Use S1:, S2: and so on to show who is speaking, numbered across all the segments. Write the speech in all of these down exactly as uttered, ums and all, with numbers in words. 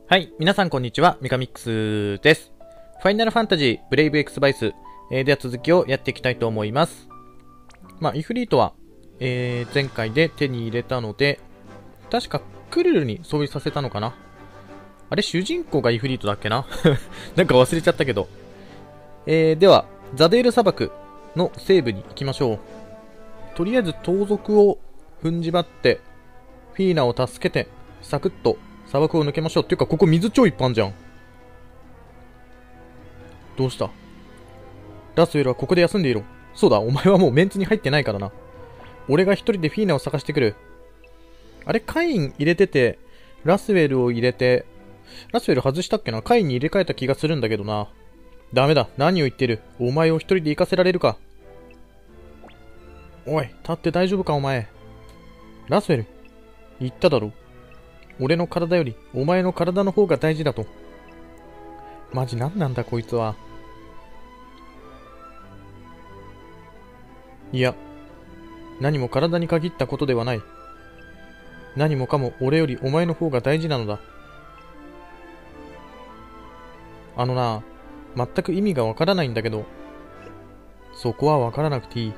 S1: はい、皆さんこんにちは、ミカミックスです。ファイナルファンタジーブレイブエクスバイス、えー、では続きをやっていきたいと思います。まあ、イフリートは、えー、前回で手に入れたので、確かクルルに装備させたのかな。あれ、主人公がイフリートだっけななんか忘れちゃったけど。えー、では、ザデール砂漠の西部に行きましょう。とりあえず盗賊を踏んじばって、フィーナを助けて、サクッと砂漠を抜けましょう。っていうか、ここ水超いっぱいあんじゃん。どうした？ラスウェルはここで休んでいろ。そうだ、お前はもうメンツに入ってないからな。俺が一人でフィーナを探してくる。あれ、カイン入れてて、ラスウェルを入れて、ラスウェル外したっけな？カインに入れ替えた気がするんだけどな。ダメだ、何を言ってる。お前を一人で行かせられるか。おい、立って大丈夫かお前。ラスウェル、言っただろ。俺の体よりお前の体の方が大事だと。マジ何なんだこいつは。いや、何も体に限ったことではない。何もかも俺よりお前の方が大事なのだ。あのな、全く意味がわからないんだけど、そこはわからなくていい。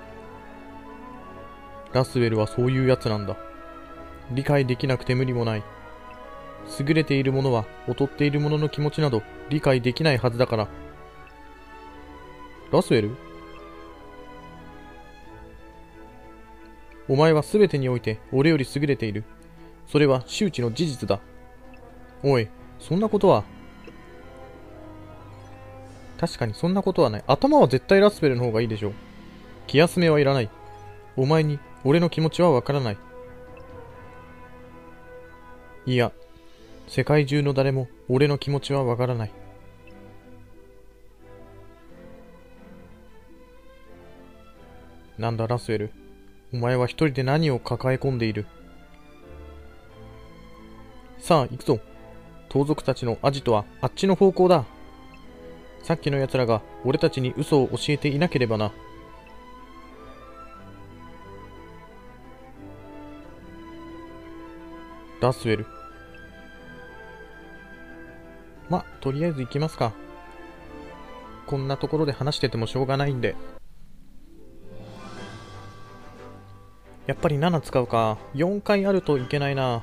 S1: ラスウェルはそういうやつなんだ。理解できなくて無理もない。優れている者は劣っている者の気持ちなど理解できないはずだから。ラスウェル？お前は全てにおいて俺より優れている。それは周知の事実だ。おい、そんなことは。確かにそんなことはない。頭は絶対ラスウェルの方がいいでしょう。気休めはいらない。お前に俺の気持ちはわからない。いや、世界中の誰も俺の気持ちはわからない。なんだラスウェル、お前は一人で何を抱え込んでいる。さあ行くぞ。盗賊たちのアジトはあっちの方向だ。さっきの奴らが俺たちに嘘を教えていなければな。ラスウェル、ま、とりあえず行きますか。こんなところで話しててもしょうがないんで。やっぱりなな使うか。よんかいあるといけないな。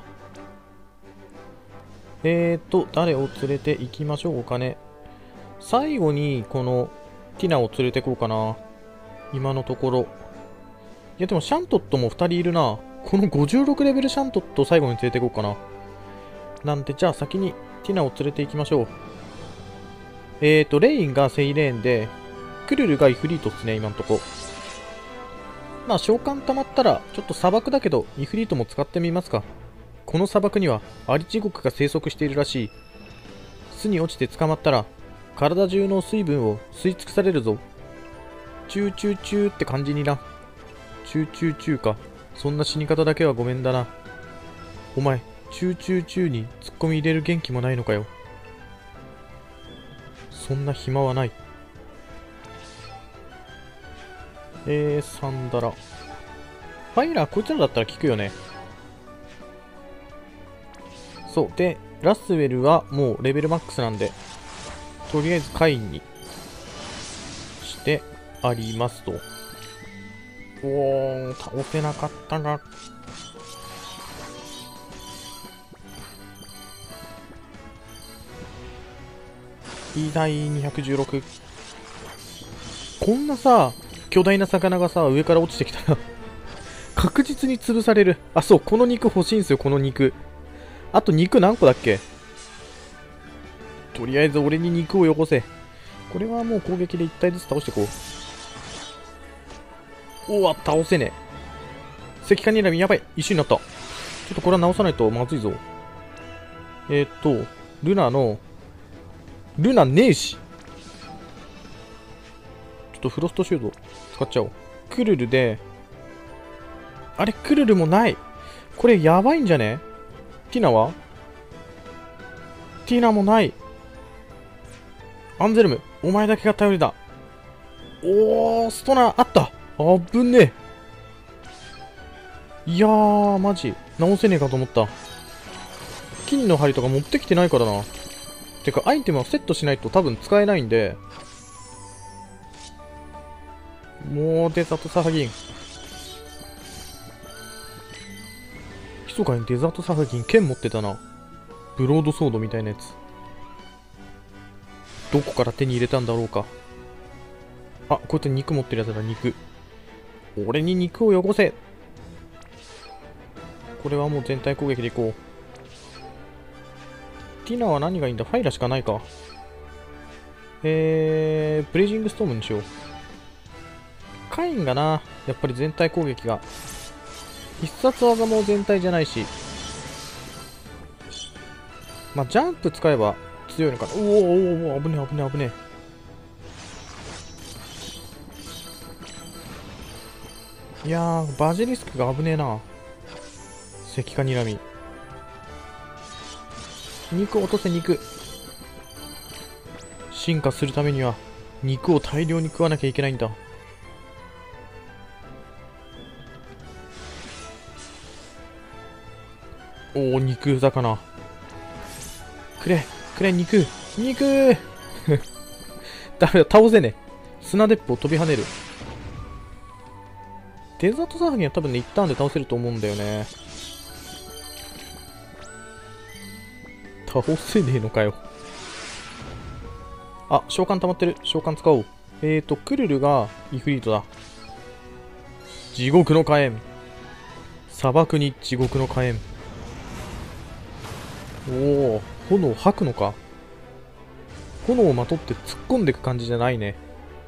S1: えーと、誰を連れて行きましょうかね。最後に、この、ティナを連れてこうかな。今のところ。いや、でもシャントットもふたりいるな。このごじゅうろくレベルシャントットを最後に連れてこうかな。なんで、じゃあ先にティナを連れて行きましょう。えーと、レインがセイレーンで、クルルがイフリートっすね、今のとこ。まあ、召喚溜まったら、ちょっと砂漠だけど、イフリートも使ってみますか。この砂漠には、アリ地獄が生息しているらしい。巣に落ちて捕まったら、体中の水分を吸い尽くされるぞ。チューチューチューって感じにな。チューチューチューか。そんな死に方だけはごめんだな。お前、チューチューチューに突っ込み入れる元気もないのかよ。そんな暇はない。えー、サンダラ。ファイラー、こいつらだったら効くよね。そう。で、ラスウェルはもうレベルマックスなんで、とりあえずカインにしてありますと。おー、倒せなかったが。偉大にひゃくじゅうろく。こんなさ、巨大な魚がさ、上から落ちてきたら確実に潰される。あ、そう、この肉欲しいんですよ、この肉。あと肉何個だっけ？とりあえず俺に肉をよこせ。これはもう攻撃でいち体ずつ倒していこう。おわ、倒せねえ。石化ニラミやばい。石になった。ちょっとこれは直さないとまずいぞ。えー、っと、ルナの、ルナねえし。ちょっとフロストシュード使っちゃおう。クルルで、あれ、クルルもない。これやばいんじゃね？ティナは？ティナもない。アンゼルム、お前だけが頼りだ。おー、ストナーあった。あぶねえ。いやー、マジ。直せねえかと思った。 金の針とか持ってきてないからな。てかアイテムはセットしないと多分使えないんで、もうデザートサハギン、密かにデザートサハギン剣持ってたな。ブロードソードみたいなやつ、どこから手に入れたんだろうか。あ、こうやって肉持ってるやつだ。肉、俺に肉をよこせ。これはもう全体攻撃でいこう。ティナは何がいいんだ。ファイラしかないか。えー、ブレイジングストームにしよう。カインがな、やっぱり全体攻撃が。必殺技も全体じゃないし。まあ、ジャンプ使えば強いのかな。おーおーおー、危ねえ危ねえ危ねえ。いやー、バジリスクが危ねえな。石化にらみ。肉落とせ、肉。進化するためには肉を大量に食わなきゃいけないんだ。おお、肉魚くれくれ、肉肉ダメだ、倒せねえ。砂鉄砲飛び跳ねる。デザートサーフィンは多分ね、一旦で倒せると思うんだよね。倒せねえのかよ。あ、召喚溜まってる。召喚使おう。えーと、クルルがイフリートだ。地獄の火炎。砂漠に地獄の火炎。おお、炎吐くのか。炎をまとって突っ込んでいく感じじゃないね。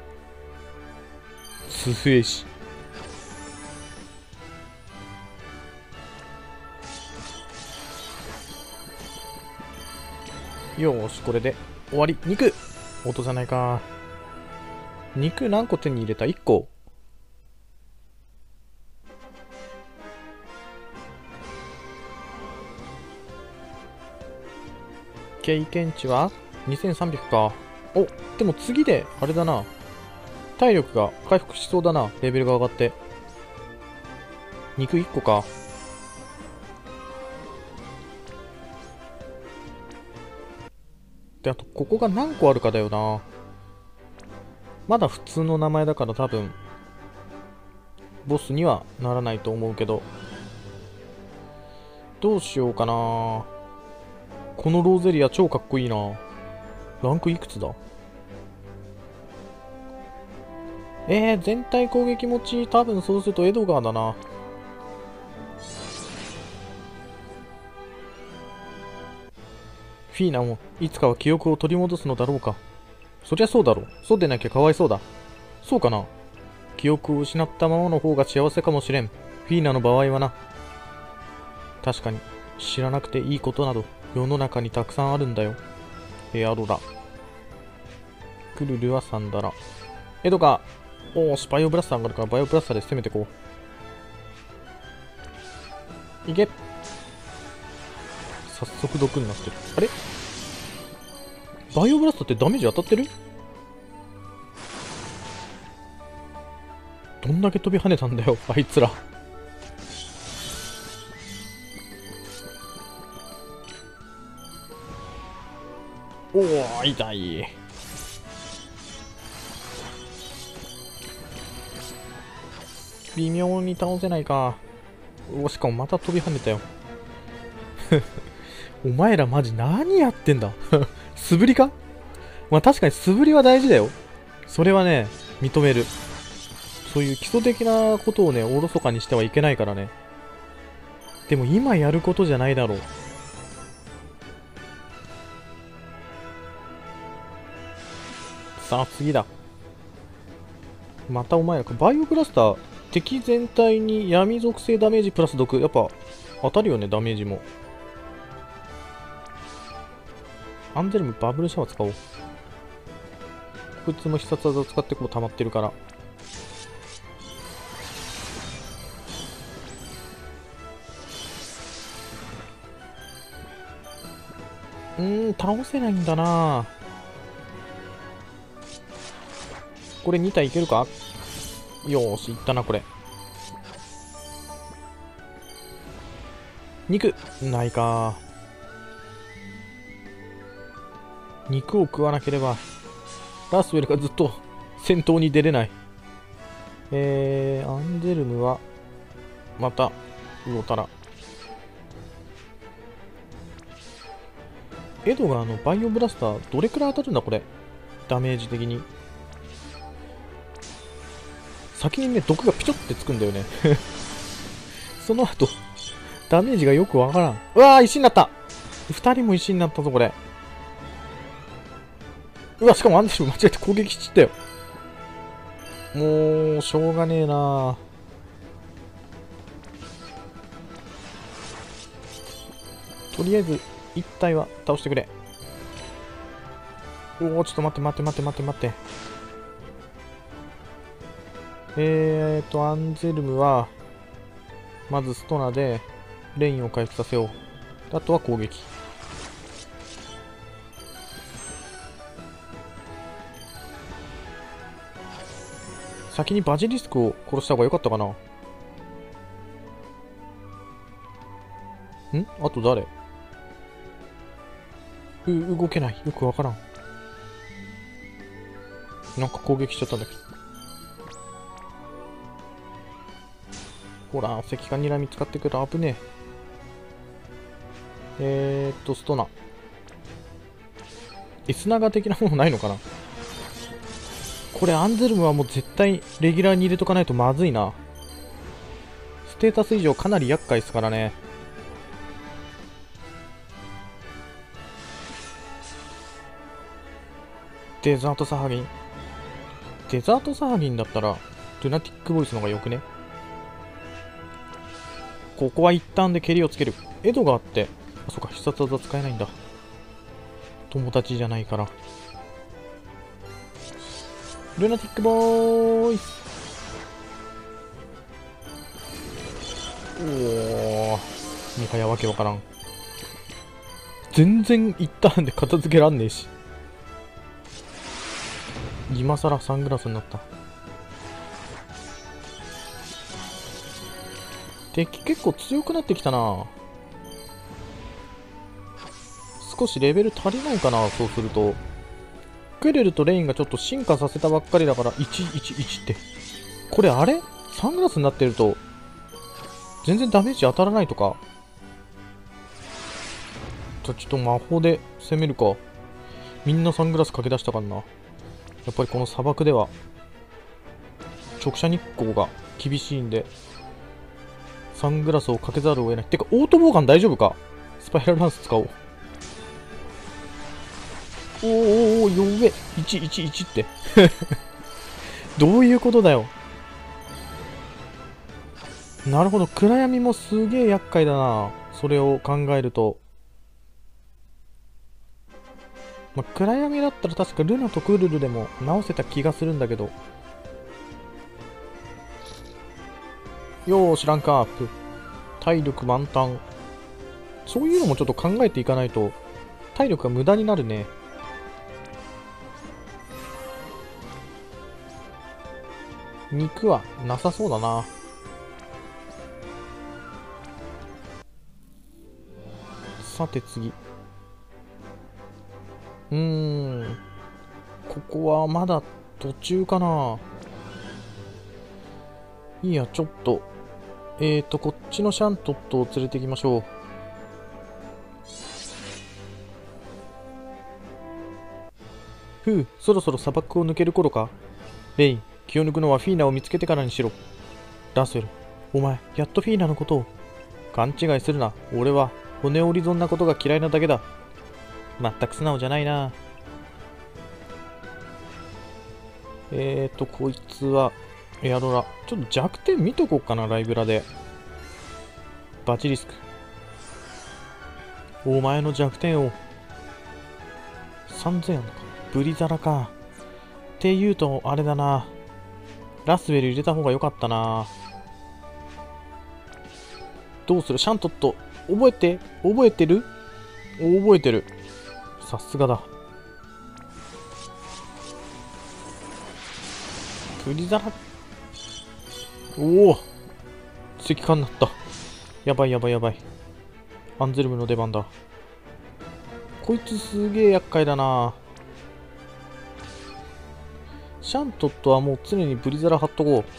S1: 強えし。よーし、これで終わり。肉落とさないか。肉何個手に入れた？ いっ 個。経験値はにせんさんびゃくか。お、でも次であれだな、体力が回復しそうだな。レベルが上がって肉いっこか。で、あとここが何個あるかだよな。まだ普通の名前だから多分ボスにはならないと思うけど、どうしようかな。このローゼリア超かっこいいな。ランクいくつだ。えー、全体攻撃持ち、多分そうするとエドガーだな。フィーナもいつかは記憶を取り戻すのだろうか。そりゃそうだろう。そうでなきゃかわいそうだ。そうかな。記憶を失ったままの方が幸せかもしれん。フィーナの場合はな。確かに知らなくていいことなど世の中にたくさんあるんだよ。エアロラ、クルルはサンダラ、エドガー。おお、バイオブラスター上がるからバイオブラスターで攻めてこう。いけ。早速毒になってる。あれ、バイオブラスターってダメージ当たってる？どんだけ飛び跳ねたんだよあいつら。おお、痛い。微妙に倒せないか。お、しかもまた飛び跳ねたよお前らマジ何やってんだ素振りか。まあ確かに素振りは大事だよ。それはね、認める。そういう基礎的なことをね、おろそかにしてはいけないからね。でも今やることじゃないだろう。さあ次だ。またお前らか。バイオブラスター、敵全体に闇属性ダメージプラス毒。やっぱ当たるよね、ダメージも。アンゼルムバブルシャワー使おう。こいつも必殺技を使ってこう溜まってるから。うーん、倒せないんだな。これに体いけるか。よーし、いったなこれ。肉ないか。 肉を食わなければラスウェルがずっと戦闘に出れない。えー、アンジェルムはまたウオタラ。エドガーのバイオブラスターどれくらい当たるんだこれ、ダメージ的に。先にね毒がピチョってつくんだよねその後ダメージがよくわからん。うわー石になった。ふたりも石になったぞこれ。うわしかもアンデル間違えて攻撃しちったよ。もうしょうがねえな。とりあえず一体は倒してくれ。おおちょっと待って待って待って待って待って。えーとアンジェルムはまずストナでレインを回復させよう。あとは攻撃。先にバジリスクを殺した方が良かったかな。んあと誰？う動けない。よくわからん。なんか攻撃しちゃったんだけど。ほら、石棺にらみ使ってくる。危ねえ。えーっと、ストナ。エスナガ的なものないのかな。これアンゼルムはもう絶対レギュラーに入れとかないとまずいな。ステータス以上かなり厄介ですからね。デザートサハギン。デザートサハギンだったらルナティックボイスの方がよくね。ここは一旦で蹴りをつける。エドがあって、あ、そっか、必殺技使えないんだ。友達じゃないから。ルナティックボーイス。おお、もはやわけわからん。全然一旦で片付けらんねえし。今さらサングラスになった。敵結構強くなってきたな。少しレベル足りないかな。そうするとクレルとレインがちょっと進化させたばっかりだからいちいちいちって、これあれサングラスになってると全然ダメージ当たらないとか。じゃあちょっと魔法で攻めるか。みんなサングラスかけ出したからな。やっぱりこの砂漠では直射日光が厳しいんでサングラスをかけざるを得ない。てかオートボーガン大丈夫か。スパイラルランス使おう。おーおーおー、よえ。いちいちいちってどういうことだよ。なるほど、暗闇もすげえ厄介だな。それを考えると、まあ、暗闇だったら確かルナとクルルでも直せた気がするんだけど。よーしランクアップ。体力満タン。そういうのもちょっと考えていかないと体力が無駄になるね。肉はなさそうだな。さて次。うーん。ここはまだ途中かな。いいや、ちょっと。えーと、こっちのシャントットを連れて行きましょう。ふう、そろそろ砂漠を抜ける頃か。レイン、気を抜くのはフィーナを見つけてからにしろ。ラスウェル、お前、やっとフィーナのことを。勘違いするな。俺は、骨折り損なことが嫌いなだけだ。まったく素直じゃないな。えーと、こいつは、エアロラ。ちょっと弱点見とこうかな、ライブラで。バチリスク。お前の弱点を。さんぜんあんのか。ブリザラか。って言うと、あれだな。ラスウェル入れた方が良かったな。どうするシャントット。覚えて覚えてる覚えてる。さすがだ。ブリザラ。おお石棺になった。やばいやばいやばい。アンゼルムの出番だ。 こいつすげえ厄介だな。シャントットはもう常にブリザラ貼っとこ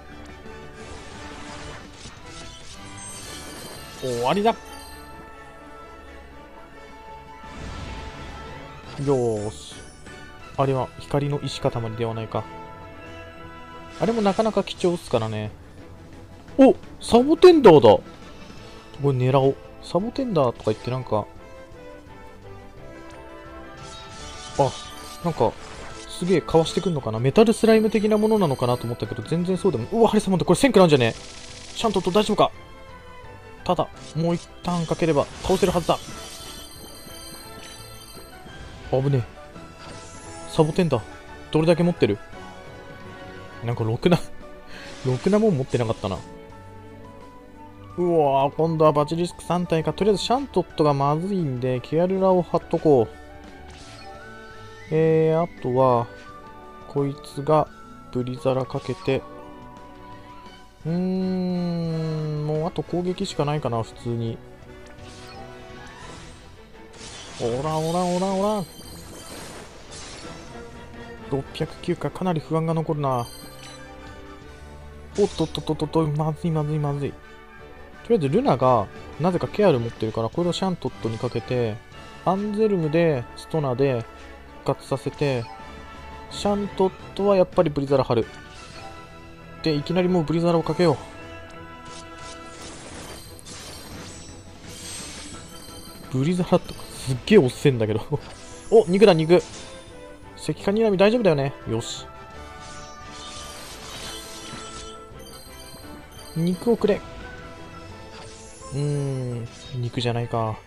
S1: う。終わりだ。よーし。あれは光の石塊ではないか。あれもなかなか貴重っすからね。お、サボテンダーだ。これ狙おう。サボテンダーとか言ってなんか、あ、なんか、すげえかわしてくんのかな。メタルスライム的なものなのかなと思ったけど、全然そうでも。うわ、ハリサモンド、これせんくなんじゃねえ。シャントと大丈夫か。ただ、もう一旦かければ倒せるはずだ。危ねえ。サボテンダー、どれだけ持ってる。なんかろくな、ろくなもん持ってなかったな。うわー、今度はバチリスクさん体か。とりあえずシャントットがまずいんで、ケアルラを貼っとこう。えー、あとは、こいつがブリザラかけて、うーん、もうあと攻撃しかないかな、普通に。おらおらおらおら。ろっぴゃくきゅうか、かなり不安が残るな。おっとっとっとっとっと、まずいまずいまずい。とりあえずルナがなぜかケアル持ってるから、これをシャントットにかけて、アンゼルムでストナで復活させて、シャントットはやっぱりブリザラ貼る。で、いきなりもうブリザラをかけよう。ブリザラとかすっげえ押せんだけど。お、肉だ肉。石化にらみ大丈夫だよね。よし。肉をくれ。うーん、肉じゃないか。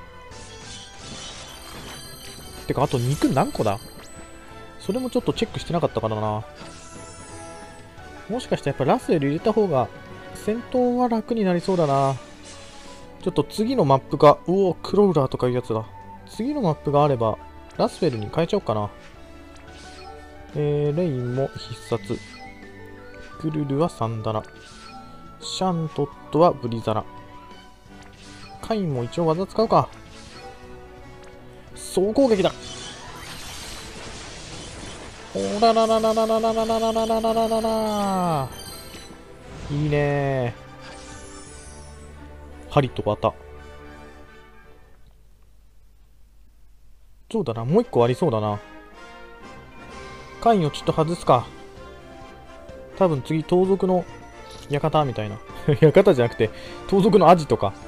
S1: てか、あと肉何個だ。それもちょっとチェックしてなかったからな。もしかしてやっぱラスエル入れた方が戦闘は楽になりそうだな。ちょっと次のマップが、うお、クローラーとかいうやつだ。次のマップがあれば、ラスフェルに変えちゃおうかな。えー、レインも必殺。クルルはサンダラ。シャントットはブリザラ。カインも一応技使うか。総攻撃だ。おらららららららららららららららら。いいねー。針と綿。そうだな、もう一個ありそうだな。カインをちょっと外すか。多分次、盗賊の館みたいな。館じゃなくて、盗賊のアジとか。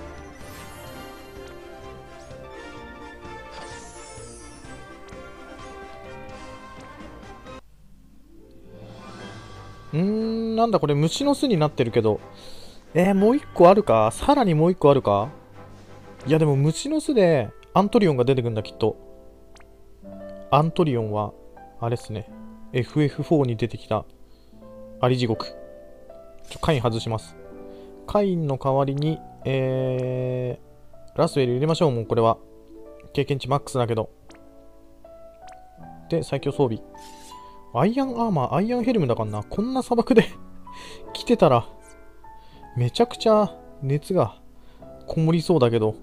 S1: うーん、なんだこれ、虫の巣になってるけど。えー、もう一個あるか。さらにもう一個あるか。いや、でも虫の巣でアントリオンが出てくんだ、きっと。アントリオンは、あれっすね。エフエフフォー に出てきた、アリ地獄。ちょ、カイン外します。カインの代わりに、えー、ラスウェル入れましょう、もうこれは。経験値マックスだけど。で、最強装備。アイアンアーマー、アイアンヘルムだからな。こんな砂漠で来てたら、めちゃくちゃ熱がこもりそうだけど。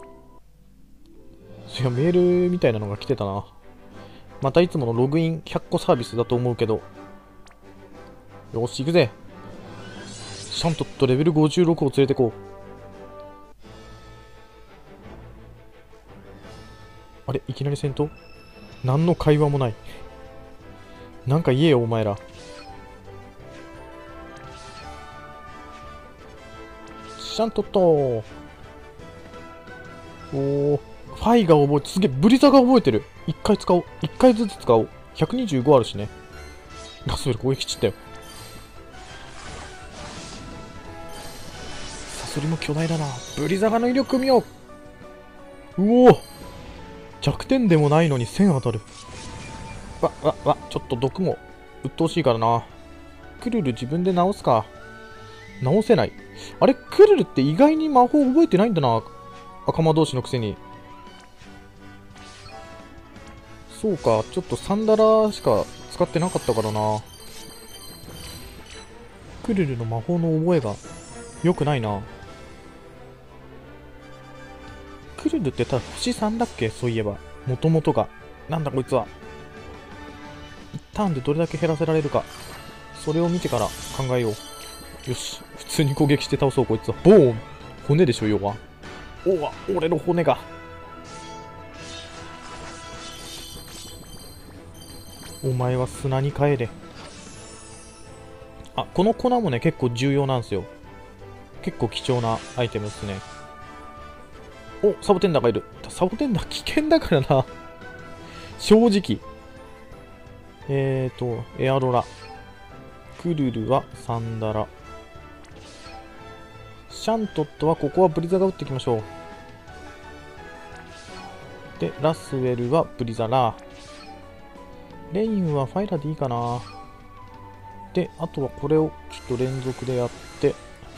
S1: いや、メールみたいなのが来てたな。またいつものログインひゃっこサービスだと思うけど。よし、行くぜ。シャントットレベルごじゅうろくを連れてこう。あれ、いきなり戦闘？何の会話もない。なんか言えよ、お前ら。シャントットー。おー。ファイが覚えて、すげえ、ブリザが覚えてる。一回使おう。一回ずつ使おう。ひゃくにじゅうごあるしね。ラスベル攻撃散ったよ。サソリも巨大だな。ブリザガの威力見よう。うおー。弱点でもないのにせん当たる。わ、わ、わ、ちょっと毒も鬱陶しいからな。クルル自分で直すか。直せない。あれ、クルルって意外に魔法覚えてないんだな。赤魔同士のくせに。そうか、ちょっとサンダラしか使ってなかったからな。クルルの魔法の覚えが良くないな。クルルってただ星さんだっけ、そういえば。 もともとが。なんだこいつは。一ターンでどれだけ減らせられるか。それを見てから考えよう。よし。普通に攻撃して倒そう、こいつは。ボーン。骨でしょ、要は。おわ、俺の骨が。お前は砂に帰れ。あ、この粉もね、結構重要なんですよ。結構貴重なアイテムですね。お、サボテンダーがいる。サボテンダー危険だからな。正直。えーと、エアロラ。クルルはサンダラ。シャントットはここはブリザが打っていきましょう。で、ラスウェルはブリザラー。レインはファイラーでいいかな。で、あとはこれをちょっと連続でやって、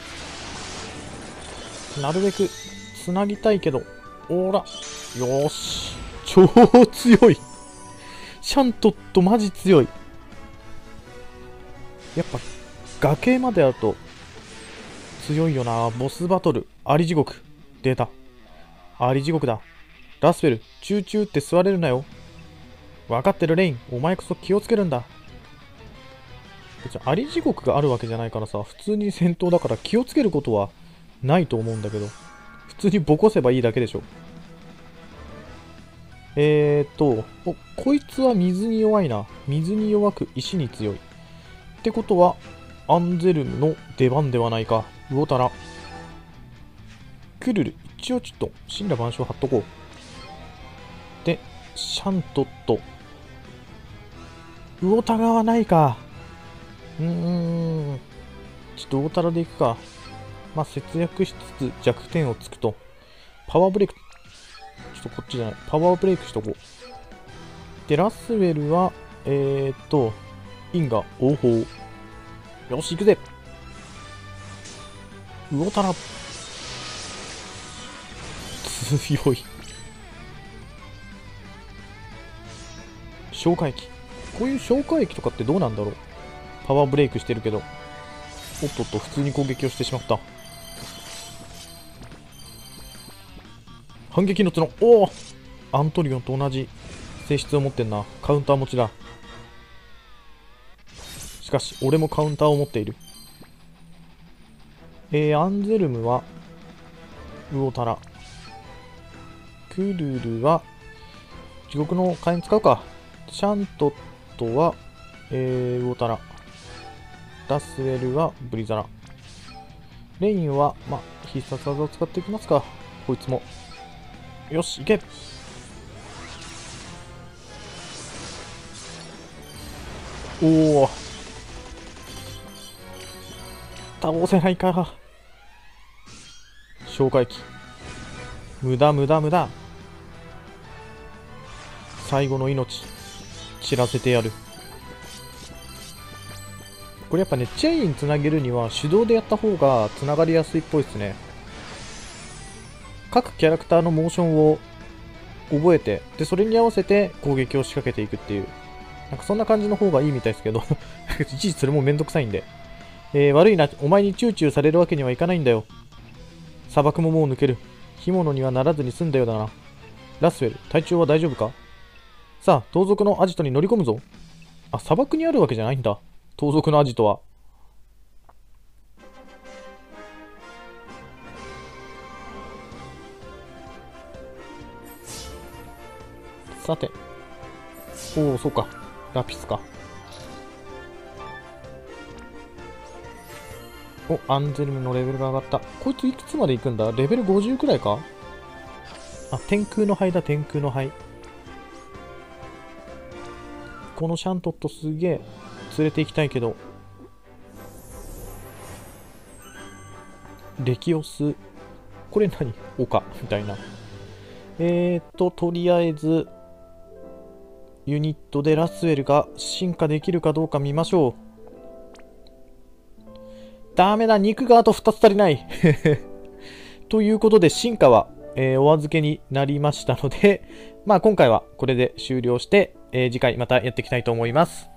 S1: なるべくつなぎたいけど、おーら、よーし。超強い。シャントットマジ強い。やっぱ、崖まであると、強いよな。ボスバトル、アリ地獄。出た。アリ地獄だ。ラスフェル、チューチューって座れるなよ。分かってるレイン、お前こそ気をつけるんだ。別にアリ地獄があるわけじゃないからさ、普通に戦闘だから気をつけることはないと思うんだけど、普通にボコせばいいだけでしょ。えーっと、お、こいつは水に弱いな。水に弱く石に強い。ってことは、アンゼルムの出番ではないか。ウオタラ。クルル、一応ちょっと、神羅万象貼っとこう。で、シャントット。ウオタラはないか。うーん。ちょっとウオタラでいくか。まあ、節約しつつ弱点をつくと。パワーブレイク。ちょっとこっちじゃない。パワーブレイクしとこう。で、ラスウェルは、えー、っと、因果応報。よし、行くぜ。ウオタラ。強い。消化液。こういう消化液とかってどうなんだろう。パワーブレイクしてるけど。おっとっと、普通に攻撃をしてしまった。反撃の角。おお、アントリオンと同じ性質を持ってんな。カウンター持ちだ。しかし、俺もカウンターを持っている。えー、アンゼルムは、ウオタラ。クルルは、地獄の火炎使うか。シャントットは、えー、ウオタラ。ラスウェルはブリザラ。レインは、まあ、必殺技を使っていきますか。こいつも。よし、いけ。おお。倒せないか。消化液。無駄無駄無駄。最後の命、散らせてやる。これやっぱね、チェインつなげるには手動でやった方がつながりやすいっぽいですね。各キャラクターのモーションを覚えて、で、それに合わせて攻撃を仕掛けていくっていう。なんかそんな感じの方がいいみたいですけど、いちいちそれもめんどくさいんで。えー、悪いな、お前にチューチューされるわけにはいかないんだよ。砂漠ももう抜ける。干物にはならずに済んだようだな。ラスウェル、体調は大丈夫か？さあ、盗賊のアジトに乗り込むぞ。あ、砂漠にあるわけじゃないんだ。盗賊のアジトは。さて。おお、そうか。ラピスか。お、アンゼルムのレベルが上がった。こいついくつまで行くんだ？レベルごじゅうくらいか？あ、天空の灰だ、天空の灰。このシャントットすげえ連れて行きたいけど。レキオス。これ何？丘みたいな。えーっと、とりあえず、ユニットでラスウェルが進化できるかどうか見ましょう。ダメだ、肉があとふたつ足りない。ということで、進化は、えー、お預けになりましたので、まあ今回はこれで終了して、えー、次回またやっていきたいと思います。